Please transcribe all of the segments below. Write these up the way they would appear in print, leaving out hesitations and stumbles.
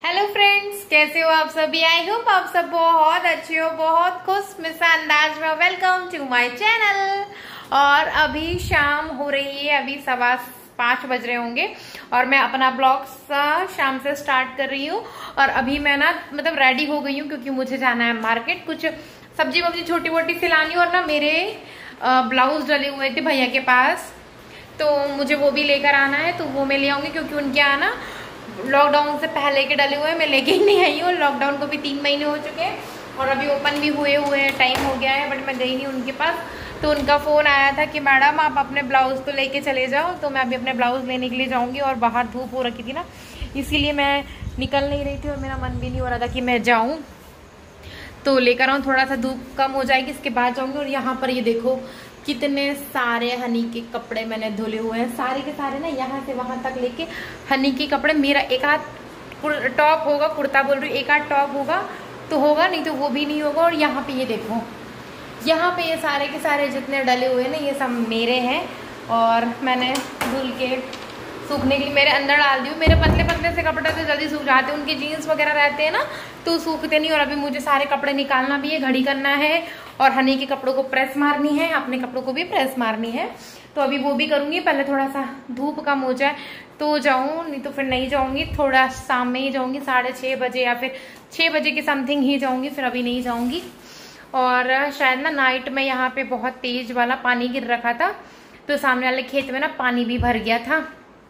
Hello friends, कैसे हो आप सभी। आई होप आप सब बहुत अच्छे हो, बहुत खुश मिजाज अंदाज में। Welcome to my channel. और अभी शाम हो रही है, अभी 5:15 बज रहे होंगे और मैं अपना ब्लॉग शाम से स्टार्ट कर रही हूँ। और अभी मैं ना रेडी हो गई हूँ क्योंकि मुझे जाना है मार्केट, कुछ सब्जी वब्जी छोटी मोटी से लानी। और ना मेरे ब्लाउज डले हुए थे भैया के पास, तो मुझे वो भी लेकर आना है, तो वो मैं ले आऊंगी क्योंकि उनके यहाँ ना लॉकडाउन से पहले के डले हुए हैं, मैं लेके ही नहीं आई हूँ। लॉकडाउन को भी 3 महीने हो चुके हैं और अभी ओपन भी हुए हैं, टाइम हो गया है, बट मैं गई नहीं उनके पास। तो उनका फ़ोन आया था कि मैडम आप अपने ब्लाउज़ तो लेके चले जाओ। तो मैं अभी अपने ब्लाउज़ लेने के लिए जाऊँगी और बाहर धूप हो रखी थी ना, इसीलिए मैं निकल नहीं रही थी और मेरा मन भी नहीं हो रहा था कि मैं जाऊँ। तो लेकर आऊँ, थोड़ा सा धूप कम हो जाएगी इसके बाद जाऊँगी। और यहाँ पर ये देखो कितने सारे हनी के कपड़े मैंने धुले हुए हैं, सारे के सारे ना, यहाँ से वहाँ तक लेके हनी के कपड़े। मेरा एक आध टॉप होगा, कुर्ता बोल रही हूँ, एक आध टॉप होगा तो होगा, नहीं तो वो भी नहीं होगा। और यहाँ पे ये देखो, यहाँ पे ये सारे के सारे जितने डले हुए हैं ना, ये सब मेरे हैं और मैंने धुल के सूखने के लिए मेरे अंदर डाल दी हूँ। मेरे पतले पतले से कपड़े तो जल्दी सूख जाते हैं, उनके जीन्स वगैरह रहते हैं ना तो सूखते नहीं। और अभी मुझे सारे कपड़े निकालना भी है, घड़ी करना है और हनी के कपड़ों को प्रेस मारनी है, अपने कपड़ों को भी प्रेस मारनी है। तो अभी वो भी करूँगी, पहले थोड़ा सा धूप कम हो जाए तो जाऊँ, नहीं तो फिर नहीं जाऊँगी। थोड़ा शाम में ही जाऊँगी, 6:30 बजे या फिर 6 बजे के समथिंग ही जाऊँगी, फिर अभी नहीं जाऊँगी। और शायद ना नाइट में यहाँ पे बहुत तेज वाला पानी गिर रखा था, तो सामने वाले खेत में ना पानी भी भर गया था।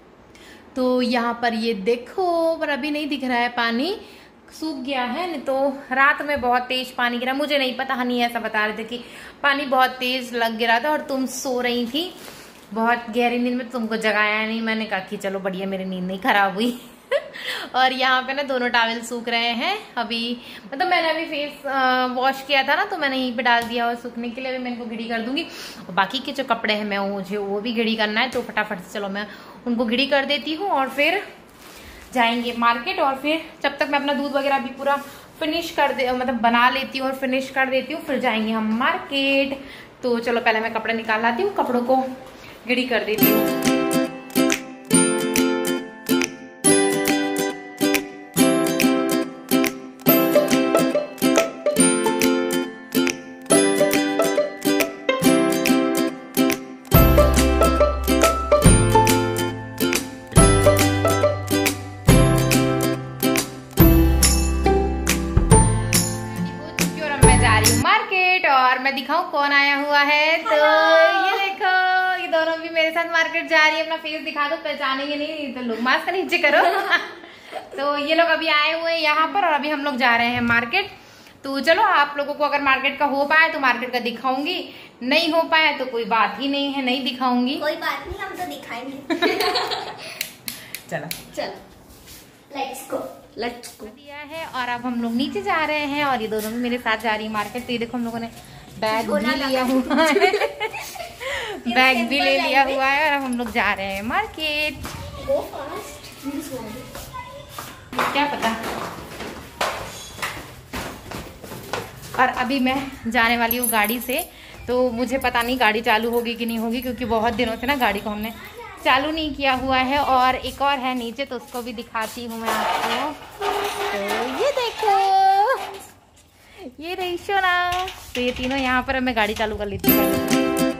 तो यहाँ पर ये देखो, पर अभी नहीं दिख रहा है, पानी सूख गया है। नहीं तो रात में बहुत तेज पानी गिरा, मुझे नहीं पता, हनी ऐसा बता रहे थे कि पानी बहुत तेज लग गिरा था और तुम सो रही थी बहुत गहरी नींद में, तुमको जगाया नहीं। मैंने कहा कि चलो बढ़िया, मेरी नींद नहीं खराब हुई। और यहाँ पे ना दोनों टॉवल सूख रहे हैं अभी, मैंने अभी फेस वॉश किया था ना, तो मैंने यहीं पे डाल दिया और सूखने के लिए। अभी मैं इनको घड़ी कर दूंगी और बाकी के जो कपड़े हैं मैं मुझे वो भी घड़ी करना है, तो फटाफट से चलो मैं उनको घड़ी कर देती हूँ और फिर जाएंगे मार्केट। और फिर जब तक मैं अपना दूध वगैरह भी पूरा फिनिश कर दे बना लेती हूँ और फिनिश कर देती हूँ, फिर जाएंगे हम मार्केट। तो चलो पहले मैं कपड़े निकाल लाती हूँ, कपड़ों को घड़ी कर देती हूँ। और मैं दिखाऊं कौन आया हुआ है, तो ये देखो, ये दोनों भी मेरे साथ मार्केट जा रही है। अपना फेस दिखा दो, पहचानेंगे नहीं तो लोग मास्क नीचे करो। तो ये लोग अभी आए हुए हैं यहाँ पर और अभी हम लोग जा रहे हैं मार्केट। तो चलो, आप लोगों को अगर मार्केट का हो पाए तो मार्केट का दिखाऊंगी, नहीं हो पाए तो कोई बात ही नहीं है, नहीं दिखाऊंगी। कोई बात नहीं, हम तो दिखाएंगे। चलो चलो, लेट्स गो दिया है। और अब हम लोग नीचे जा रहे हैं और ये दोनों भी मेरे साथ जा रही है मार्केट। तो ये देखो, हम लोगों ने बैग भी लिया हुआ है, बैग भी ले लिया हुआ है और अब हम लोग जा रहे हैं मार्केट। क्या पता। और अभी मैं जाने वाली हूँ गाड़ी से, तो मुझे पता नहीं गाड़ी चालू होगी कि नहीं होगी, क्योंकि बहुत दिनों से ना गाड़ी को हमने चालू नहीं किया हुआ है। और एक और है नीचे, तो उसको भी दिखाती हूँ मैं आपको। तो ये देखो, ये रही सोना। तो ये तीनों यहाँ पर, मैं गाड़ी चालू कर लेती हूँ।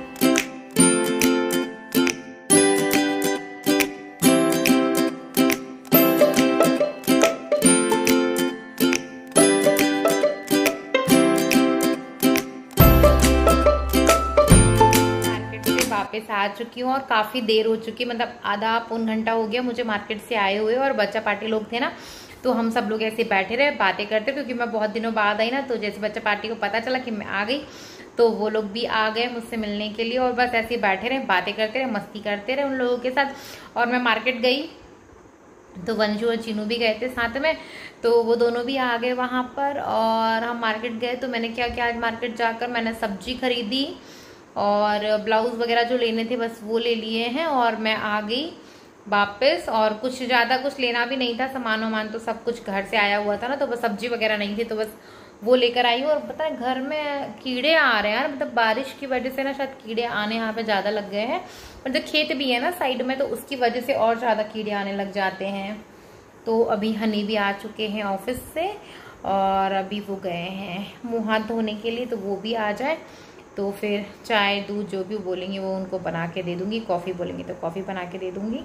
वापस आ चुकी हूँ और काफ़ी देर हो चुकी, आधा पौन घंटा हो गया मुझे मार्केट से आए हुए। और बच्चा पार्टी लोग थे ना, तो हम सब लोग ऐसे बैठे रहे, बातें करते, क्योंकि मैं बहुत दिनों बाद आई ना। तो जैसे बच्चा पार्टी को पता चला कि मैं आ गई, तो वो लोग भी आ गए मुझसे मिलने के लिए और बस ऐसे बैठे रहे, बातें करते रहे, मस्ती करते रहे उन लोगों के साथ। और मैं मार्केट गई तो वंशु और चीनू भी गए थे साथ में, तो वो दोनों भी आ गए वहाँ पर। और हम मार्केट गए, तो मैंने क्या किया, आज मार्केट जाकर मैंने सब्जी खरीदी और ब्लाउज वगैरह जो लेने थे बस वो ले लिए हैं और मैं आ गई वापस। और कुछ ज़्यादा कुछ लेना भी नहीं था, सामान वामान तो सब कुछ घर से आया हुआ था ना, तो बस सब्जी वगैरह नहीं थी, तो बस वो लेकर आई हूँ। और पता है घर में कीड़े आ रहे हैं यार, बारिश की वजह से ना शायद कीड़े आने यहाँ पे ज़्यादा लग गए हैं। और जो खेत भी है ना साइड में, तो उसकी वजह से और ज़्यादा कीड़े आने लग जाते हैं। तो अभी हनी भी आ चुके हैं ऑफिस से और अभी वो गए हैं मुँह हाथ धोने के लिए, तो वो भी आ जाए तो फिर चाय दूध जो भी बोलेंगे वो उनको बना के दे दूँगी, कॉफ़ी बोलेंगे तो कॉफ़ी बना के दे दूँगी।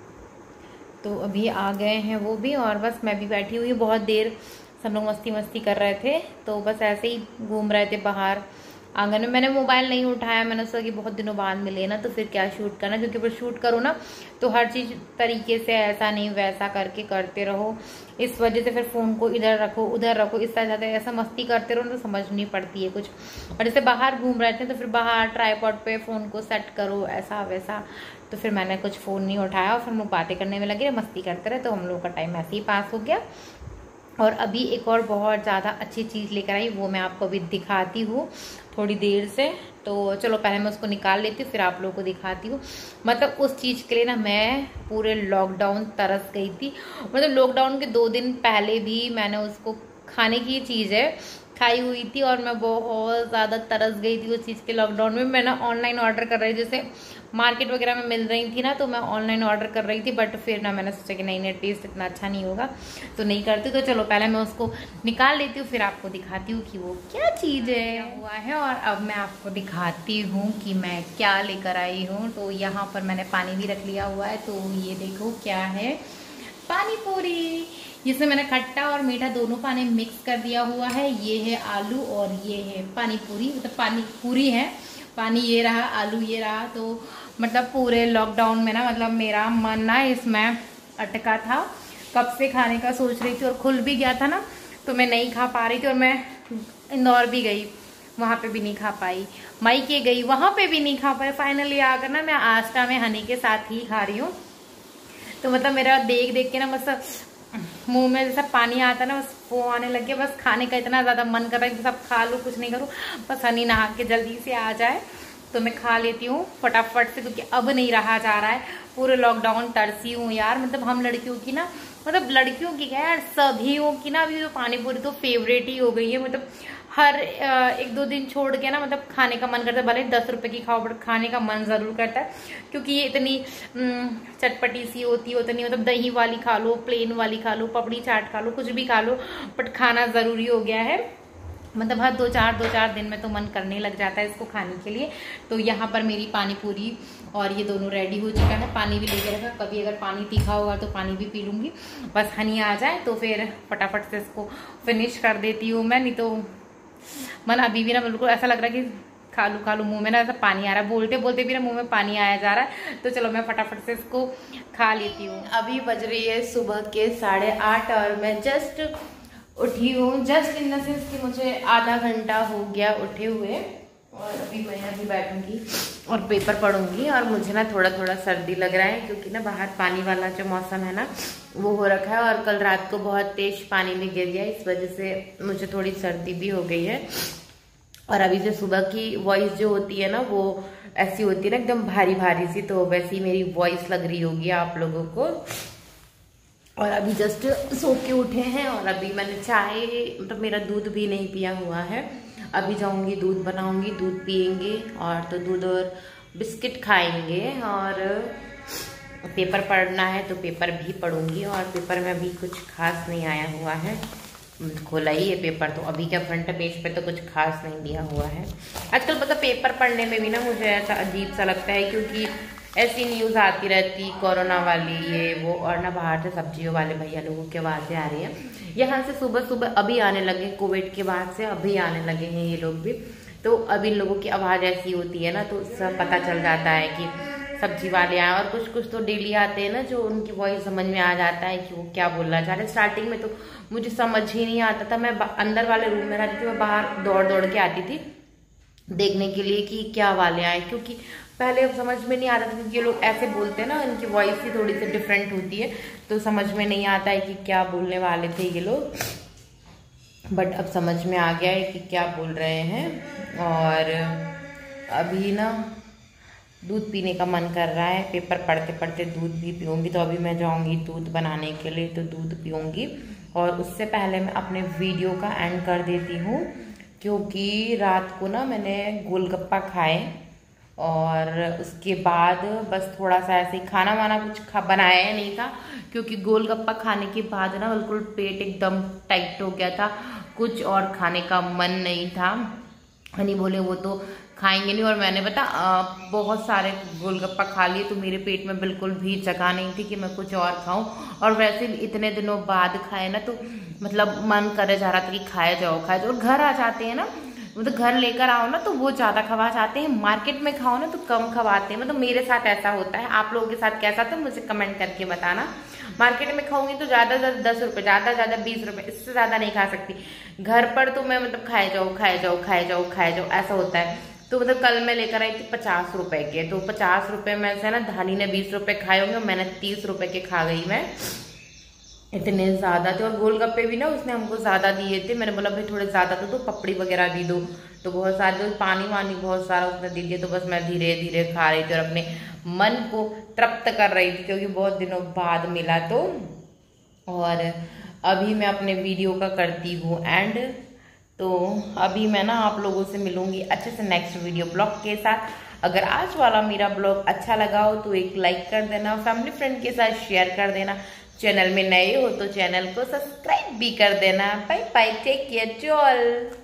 तो अभी आ गए हैं वो भी और बस मैं भी बैठी हुई। बहुत देर सब लोग मस्ती मस्ती कर रहे थे, तो बस ऐसे ही घूम रहे थे बाहर आंगन में। मैंने मोबाइल नहीं उठाया, मैंने सोचा कि बहुत दिनों बाद मिले ना, तो फिर क्या शूट करना, क्योंकि फिर शूट करो ना तो हर चीज़ तरीके से ऐसा नहीं वैसा करके करते रहो, इस वजह से फिर फ़ोन को इधर रखो उधर रखो, इस तरह ज़्यादा ऐसा मस्ती करते रहो तो समझ नहीं पड़ती है कुछ। और जैसे बाहर घूम रहे थे तो फिर बाहर ट्राईपॉड पे फ़ोन को सेट करो ऐसा वैसा, तो फिर मैंने कुछ फ़ोन नहीं उठाया और फिर हम लोग बातें करने में लगे, मस्ती करते रहे, तो हम लोग का टाइम ऐसे ही पास हो गया। और अभी एक और बहुत ज़्यादा अच्छी चीज़ लेकर आई, वो मैं आपको अभी दिखाती हूँ थोड़ी देर से। तो चलो पहले मैं उसको निकाल लेती हूँ फिर आप लोगों को दिखाती हूँ। मतलब उस चीज़ के लिए ना मैं पूरे लॉकडाउन तरस गई थी। मतलब लॉकडाउन के 2 दिन पहले भी मैंने उसको, खाने की चीज़ है, खाई हुई थी और मैं बहुत ज़्यादा तरस गई थी उस चीज़ के। लॉकडाउन में मैं ना ऑनलाइन ऑर्डर कर रही थी, जैसे मार्केट वगैरह में मिल रही थी ना, तो मैं ऑनलाइन ऑर्डर कर रही थी, बट फिर ना मैंने सोचा कि नहीं टेस्ट इतना अच्छा नहीं होगा तो नहीं करती। तो चलो पहले मैं उसको निकाल लेती हूँ फिर आपको दिखाती हूँ कि वो क्या चीज़ है हुआ है। और अब मैं आपको दिखाती हूँ कि मैं क्या लेकर आई हूँ। तो यहाँ पर मैंने पानी भी रख लिया हुआ है, तो ये देखो क्या है, पानी पूरी, जिसमें मैंने खट्टा और मीठा दोनों पानी मिक्स कर दिया हुआ है। ये है आलू और ये है पानी पूरी, मतलब पानी पूरी है, पानी ये रहा, आलू ये रहा। तो मतलब पूरे लॉकडाउन में ना, मतलब मेरा मन ना इसमें अटका था, कब से खाने का सोच रही थी और खुल भी गया था ना, तो मैं नहीं खा पा रही थी। और मैं इंदौर भी गई, वहाँ पे भी नहीं खा पाई, मायके गई, वहाँ पे भी नहीं खा पाई। फाइनली आकर ना मैं आस्था में हनी के साथ ही खा रही हूँ। तो मतलब मेरा देख देख के ना बस मुंह में जैसा पानी आता ना, बस वो आने लग गया। बस खाने का इतना ज़्यादा मन कर रहा है कि सब खा लूँ, कुछ नहीं करूँ, बस हनी नहा के जल्दी से आ जाए तो मैं खा लेती हूँ फटाफट से, क्योंकि अब नहीं रहा जा रहा है। पूरे लॉकडाउन तरसी हूँ यार। मतलब हम लड़कियों की ना, मतलब लड़कियों की क्या यार, सभीयों की ना अभी तो पानी पूरी तो फेवरेट ही हो गई है। मतलब हर 1-2 दिन छोड़ के ना, मतलब खाने का मन करता है, भले 10 रुपए की खाओ बट खाने का मन जरूर करता है, क्योंकि ये इतनी चटपटी सी होती है, उतनी मतलब दही वाली खा लो, प्लेन वाली खा लो, पपड़ी चाट खा लो, कुछ भी खा लो, बट खाना जरूरी हो गया है। मतलब हर 2-4 दिन में तो मन करने लग जाता है इसको खाने के लिए। तो यहाँ पर मेरी पानी पूरी और ये दोनों रेडी हो चुका है। पानी भी लेके रखा, कभी अगर पानी तीखा होगा तो पानी भी पी लूँगी। बस हनी आ जाए तो फिर फटाफट से इसको फिनिश कर देती हूँ मैं, नहीं तो मन अभी भी ना बिल्कुल ऐसा लग रहा है कि खा लूँ, मुंह में ना ऐसा पानी आ रहा है, बोलते बोलते भी ना मुंह में पानी आया जा रहा है। तो चलो मैं फटाफट से इसको खा लेती हूँ। अभी बज रही है सुबह के 8:30 और मैं जस्ट उठी हूँ, जस्ट इन द सेंस कि मुझे आधा घंटा हो गया उठे हुए। और अभी मैं अभी बैठूंगी और पेपर पढ़ूंगी। और मुझे ना थोड़ा थोड़ा सर्दी लग रहा है, क्योंकि ना बाहर पानी वाला जो मौसम है ना वो हो रखा है, और कल रात को बहुत तेज पानी भी गिर गया, इस वजह से मुझे थोड़ी सर्दी भी हो गई है। और अभी जो सुबह की वॉइस जो होती है ना, वो ऐसी होती है ना एकदम भारी भारी सी, तो वैसी मेरी वॉइस लग रही होगी आप लोगों को। और अभी जस्ट सो के उठे हैं और अभी मैंने चाय, मतलब मेरा दूध भी नहीं पिया हुआ है। अभी जाऊंगी दूध बनाऊंगी, दूध पियेंगे और तो दूध और बिस्किट खाएंगे। और पेपर पढ़ना है तो पेपर भी पढ़ूंगी। और पेपर में अभी कुछ खास नहीं आया हुआ है, खोला ही है पेपर, तो अभी क्या फ्रंट पेज पे तो कुछ खास नहीं दिया हुआ है। आजकल मतलब पेपर पढ़ने में भी ना मुझे ऐसा अजीब सा लगता है, क्योंकि ऐसी न्यूज़ आती रहती कोरोना वाली ये वो, और ना बाहर से सब्जियों वाले भैया लोगों की आवाज़ें आ रही है। यहाँ से सुबह सुबह अभी आने लगे, कोविड के बाद से अभी आने लगे हैं ये लोग भी। तो अब इन लोगों की आवाज़ ऐसी होती है ना, तो सब पता चल जाता है कि सब्जी वाले आए। और कुछ कुछ तो डेली आते हैं ना, जो उनकी वॉइस समझ में आ जाता है कि वो क्या बोलना चाह रहे हैं। स्टार्टिंग में तो मुझे समझ ही नहीं आता था, मैं अंदर वाले रूम में रहती थी, मैं बाहर दौड़ दौड़ के आती थी देखने के लिए कि क्या वाले आए, क्योंकि पहले समझ में नहीं आता था, क्योंकि ये लोग ऐसे बोलते हैं ना, इनकी वॉइस ही थोड़ी सी डिफरेंट होती है, तो समझ में नहीं आता है कि क्या बोलने वाले थे ये लोग। बट अब समझ में आ गया है कि क्या बोल रहे हैं। और अभी ना दूध पीने का मन कर रहा है, पेपर पढ़ते पढ़ते दूध भी पीऊँगी। तो अभी मैं जाऊँगी दूध बनाने के लिए, तो दूध पीऊँगी। और उससे पहले मैं अपने वीडियो का एंड कर देती हूँ, क्योंकि रात को ना मैंने गोलगप्पा खाए और उसके बाद बस थोड़ा सा ऐसे ही खाना वाना कुछ बनाया नहीं था, क्योंकि गोलगप्पा खाने के बाद ना बिल्कुल पेट एकदम टाइट हो गया था, कुछ और खाने का मन नहीं था। हनी बोले वो तो खाएंगे नहीं, और मैंने बहुत सारे गोलगप्पा खा लिए, तो मेरे पेट में बिल्कुल भी जगह नहीं थी कि मैं कुछ और खाऊं। और वैसे भी इतने दिनों बाद खाए ना, तो मतलब मन करे जा रहा था कि खाया जाओ खाया जाओ। और घर आ जाते हैं ना, मतलब घर लेकर आओ ना तो वो ज़्यादा खवा जाते हैं, मार्केट में खाओ ना तो कम खवाते हैं। मतलब मेरे साथ ऐसा होता है, आप लोगों के साथ कैसा था मुझे कमेंट करके बताना। मार्केट में खाऊंगी तो ज़्यादा से ज़्यादा 10 रुपये, ज़्यादा से ज़्यादा 20 रुपये, इससे ज़्यादा नहीं खा सकती। घर पर तो मैं मतलब खाए जाओ खाए जाओ खाए जाओ खाए जाओ ऐसा होता है। तो मतलब कल मैं लेकर आई थी 50 रुपए के, तो 50 रुपए में से ना धानी ने 20 रुपए खाए होंगे, मैंने 30 रुपए के खा गई मैं। इतने ज्यादा थे, और गोलगप्पे भी ना उसने हमको ज्यादा दिए थे। मैंने बोला भाई थोड़े ज्यादा तो पपड़ी वगैरह भी दो, तो बहुत सारे, तो पानी वानी बहुत सारा उसने दे दिया। तो बस मैं धीरे धीरे खा रही थी और अपने मन को तृप्त कर रही थी, क्योंकि बहुत दिनों बाद मिला। तो और अभी मैं अपने वीडियो का करती हूँ एंड, तो अभी मैं ना आप लोगों से मिलूंगी अच्छे से नेक्स्ट वीडियो ब्लॉग के साथ। अगर आज वाला मेरा ब्लॉग अच्छा लगा हो तो एक लाइक कर देना, फैमिली फ्रेंड के साथ शेयर कर देना, चैनल में नए हो तो चैनल को सब्सक्राइब भी कर देना। बाय बाय, टेक केयर, चल।